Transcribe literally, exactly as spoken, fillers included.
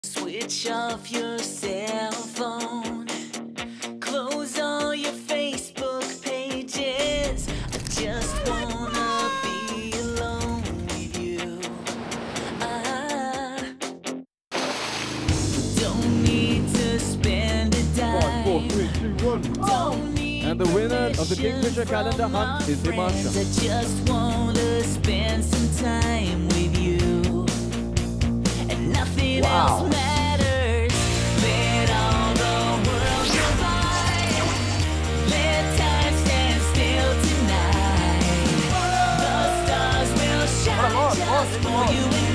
Switch off your cell phone. Close all your Facebook pages. I just wanna be alone with you. I don't need to spend a dime. Five, four, three, two, one. Don't need And the winner of the Kingfisher Calendar Hunt is Himansha. I just wanna spend some time with you. And nothing Wow. else matters. Let all the world go by. Let time stand still tonight. The stars will shine just for you and